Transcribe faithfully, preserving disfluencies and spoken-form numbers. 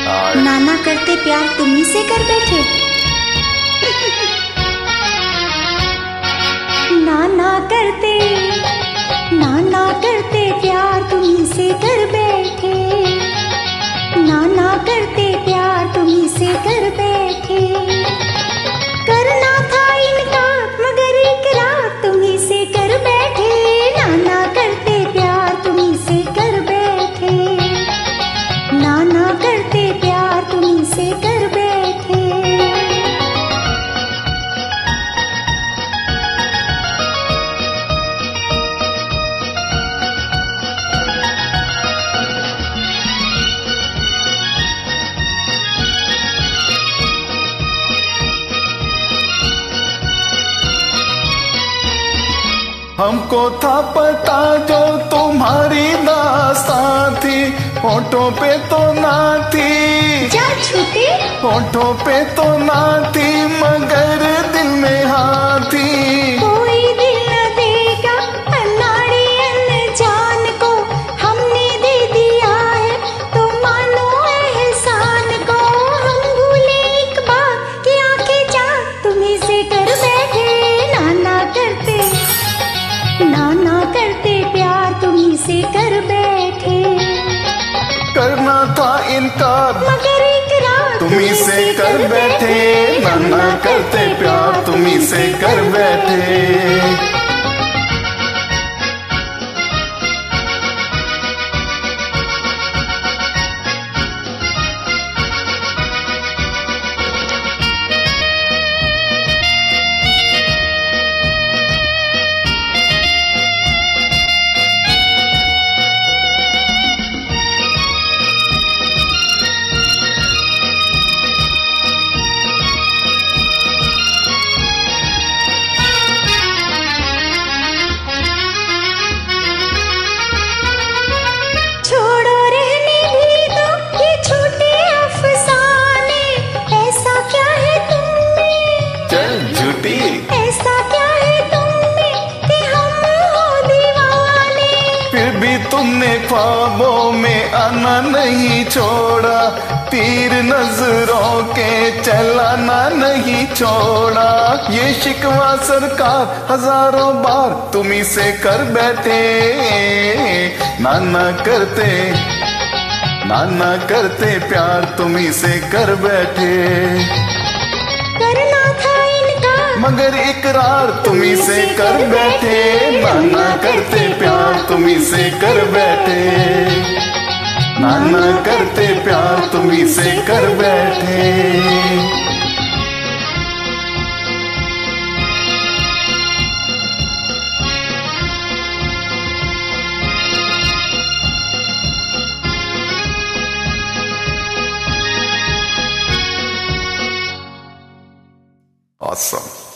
नाना करते प्यार तुम्ही से कर बैठे। नाना करते नाना करते प्यार तुम्ही से कर बैठे। नाना करते प्यार तुम्ही से कर बैठे। करना था इनका मगर इकरार तुम्ही से कर बैठे। नाना करते प्यार तुम्ही से कर बैठे। नाना करते प्यार तुम्ही से कर बैठे। हमको था पता जो तुम्हारी दास्तां थी, होठों पे तो ना थी। जा छूटे होठों पे तो ना थी मगर दिल में हाँ थी। कोई दिल न देगा अनाड़ी अनजान को, हमने दे दिया है तो मानो एहसान को। हम भूले एक बार कि आंखें चाह तुम्ही से कर बैठे। नाना करते नाना करते प्यार तुम्ही से कर बैठे। करना था इनकार मगर इकरार तुम्ही से कर बैठे। नाना करते प्यार तुम्ही से कर बैठे। ऐसा क्या है तुमने कि हम हो दीवाने। फिर भी तुमने ख्वाबों में आना नहीं छोड़ा, तीर नजरों के चलाना नहीं छोड़ा। ये शिकवा सरकार हजारों बार तुम्ही से कर बैठे। नाना करते नाना करते प्यार तुम्ही से कर बैठे। करना था इनका मगर इकरार तुम्ही से कर बैठे। नाना करते प्यार तुम्ही से कर बैठे। नाना करते प्यार तुम्ही से कर बैठे। Awesome.